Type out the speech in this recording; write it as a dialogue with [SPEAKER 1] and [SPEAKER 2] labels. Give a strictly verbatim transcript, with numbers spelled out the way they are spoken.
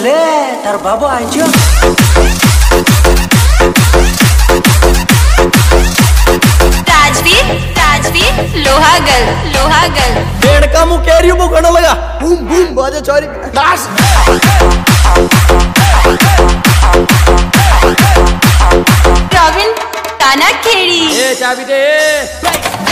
[SPEAKER 1] रे तार बाबू आइजो
[SPEAKER 2] राजवीर राजवीर लोहागल लोहागल
[SPEAKER 3] डेढ़ का मुंह कैरियो बुखाने लगा बूम बूम बाजा चोरी नाच
[SPEAKER 2] रॉबिन कानाखेड़ी
[SPEAKER 3] ए चाबी दे